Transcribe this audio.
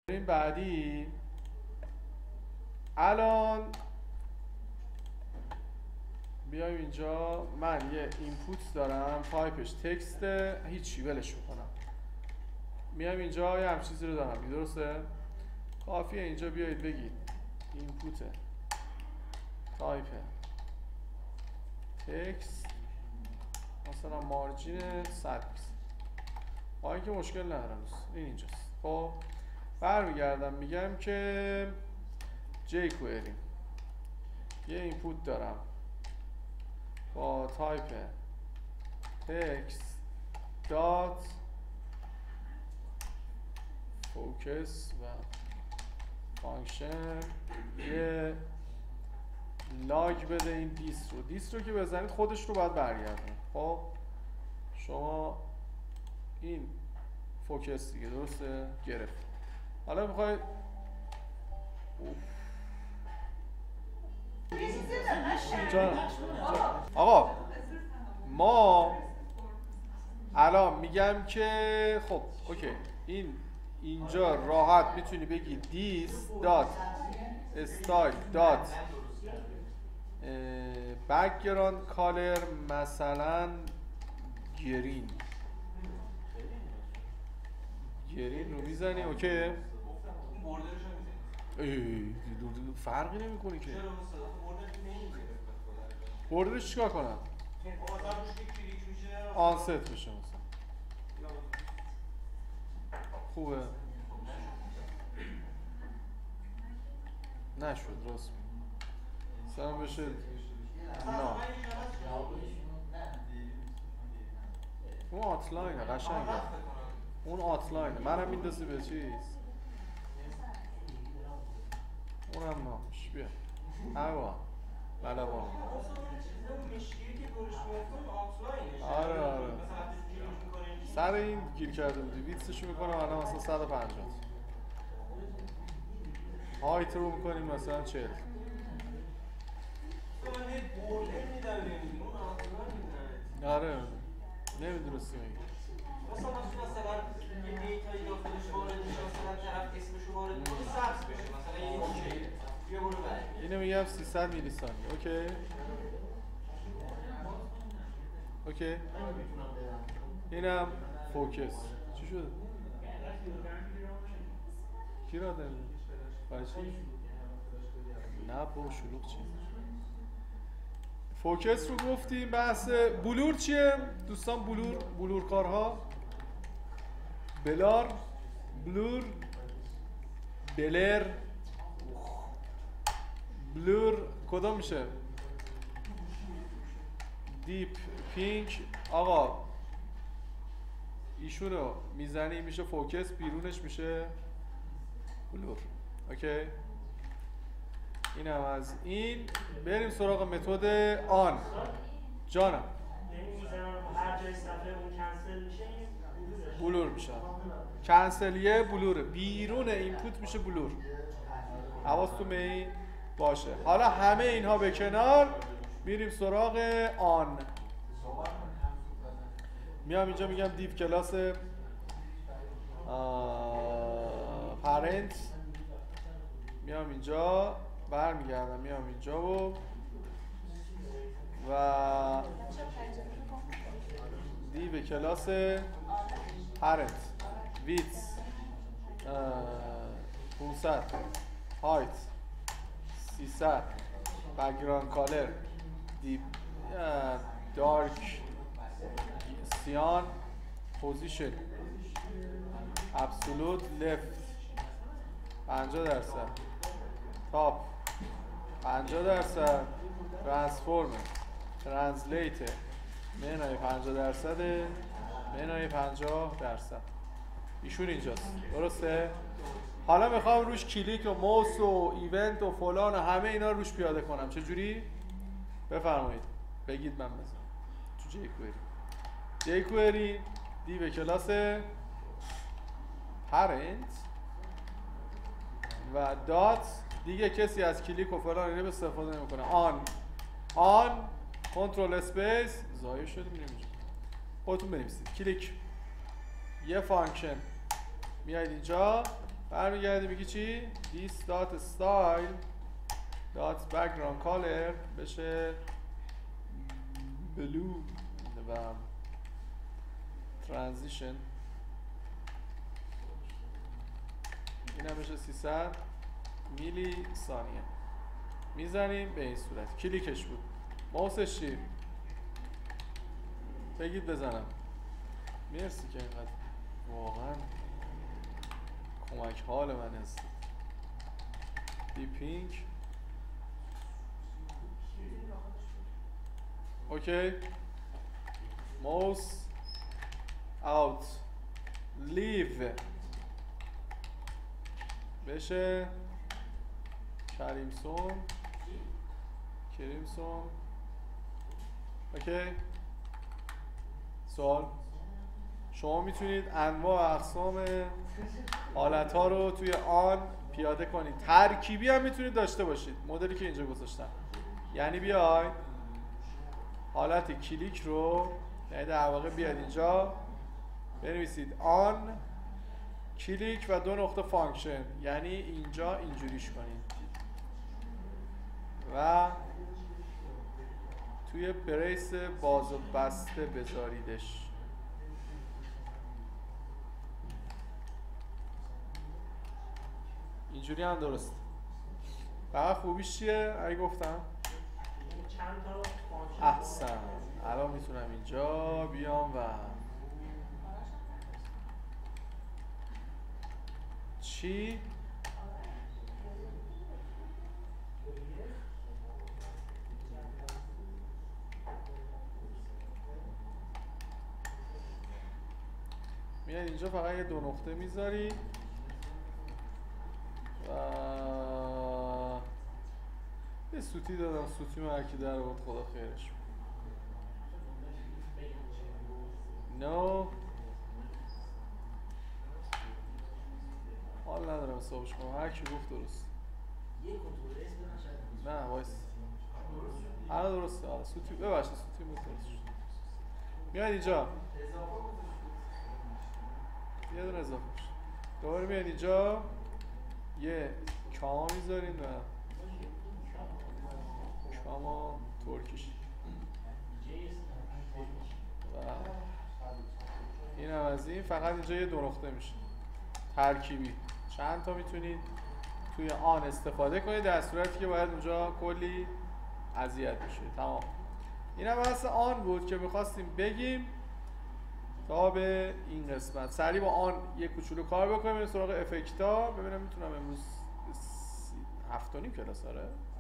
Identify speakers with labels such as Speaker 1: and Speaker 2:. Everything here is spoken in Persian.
Speaker 1: این بعدی الان بیایم اینجا. من یه اینپوت دارم، تایپش تکسته، هیچی ولش میکنم. میام اینجا یه همچین چیزی رو دارم، درسته؟ کافیه اینجا بیایید بگید اینپوت تایپ تکست مثلا مارجین 100 با اینکه مشکل ندارم. این اینجاست. خب برمیگردم میگم که جی کوئری یه اینپوت دارم با تایپ تکست دات فوکس و فانکشن یه لاگ بده این دیست رو که بزنید خودش رو باید برگردونه. خب شما این فوکس دیگه درسته گرفت. حالا میخواید آقا ما الان میگم که خب اوکی اینجا راحت میتونی بگی دیس دات استایل دات بکگراند کالر مثلا گرین رو میزنی. اوکی فرقی نمیکنه که بوردرش چیکار کنم آنست بشه مثلا خوبه نشد راست مثلا بشه نه اون آتلاینه قشنگه اون آتلاینه منم میندازی به چیز اونم نامش بیا هوا بلوان آره سر این گیر کرده بودی ویتسشو میکنم الان مثلا 150 هایت رو میکنیم مثلا 40 آره نمیدونستی میگی
Speaker 2: مثلا یه دیتایی داخلش وارد میشه مثلا طرف اسمشو وارد میکنه سبز بشه مثلا یه اوکی بیا برو بعد
Speaker 1: اینو میگم 300 میلی ثانیه. اوکی اینم فوکس چی شد کی را داره باشی نه با شلوغ چی فوکس رو گفتیم. بحث بلور چیه دوستان؟ بلور کارها بلور بلور کدام میشه؟ دیپ پینک. آقا ایشونو میزنی میشه فوکس، بیرونش میشه بلور. اوکی اینم از این. بریم سراغ متد آن. جانم
Speaker 3: هر جای صفحه اون کنسل میشه
Speaker 1: بلور میشه. کنسلیه بلوره، بیرون اینپوت میشه بلور. حواستون به این باشه. حالا همه اینها به کنار میریم سراغ آن. میام اینجا میگم دیو کلاس پرنت، میام اینجا برمیگردم میام اینجا و دیو کلاس پرنت ویتس 500 هایت 300 بکگراند کالر دیپ دارک سیان پوزیشن ابسولوت لفت 50% تاپ 50% ترانسفورم ترنسلیت منهای 50% منهای 50%. ایشون اینجاست درسته؟ حالا میخوام روش کلیک و موس و ایونت و فلان و همه اینا روش پیاده کنم. چجوری؟ بفرمایید بگید من بزنم تو جی کوئری دیو کلاس پرنت و دات دیگه کسی از کلیک و فلان اینا استفاده نمیکنه. آن کنترل اسپیس ضایع شده نمیشه خودتون بنویسید کلیک یه فانکشن میایید اینجا برمیگردی میگی چی؟ this dot style dot background color بشه blue و transition این هم بشه 300 میلی ثانیه. میزنیم به این صورت. کلیکش بود. ماوسش چی؟ بگید بزنم. مرسی که اینقدر واقعا کمک حال من هست. دیپینگ اوکی. ماوس اوت لیو بشه کریمسون اوکی. سوال شما میتونید انواع و اقسام حالت‌ها رو توی آن پیاده کنید. ترکیبی هم میتونید داشته باشید، مدلی که اینجا گذاشتم. یعنی بیاید حالت کلیک رو، یعنی در واقع بیاید اینجا بنویسید آن کلیک و 2 نقطه فانکشن، یعنی اینجا اینجوریش کنید و توی بریس باز و بسته بذاریدش. اینجوری هم درست. فقط خوبیش چیه؟ اگه گفتم
Speaker 3: چند تا فانکشن
Speaker 1: احسن. الان میتونم اینجا بیام و چی؟ میاد اینجا فقط یه 2 نقطه میذاری و یه سوتی دادم. سوتی من هرکی در بود خدا خیرش. نو حال ندارم حسابش کنم. هر کی گفت درست. نه وایس. الان درسته. آره سوتی ببخشید سوتی بود درست شد. میاد اینجا یه دونه اضافه شد. دوباره میاد اینجا یه کاما میذارین و کاما ترکیش و این هم از این. فقط اینجا یه 2 نقطه میشه ترکیبی. چند تا میتونید توی آن استفاده کنید در صورتی که باید اونجا کلی اذیت بشه. تمام. این هم بحث آن بود که میخواستیم بگیم تا به این قسمت. سریع با آن یک کوچولو کار بکنیم. بریم سراغ افکتا. ببینم میتونم امروز 7:30 کلاس. آره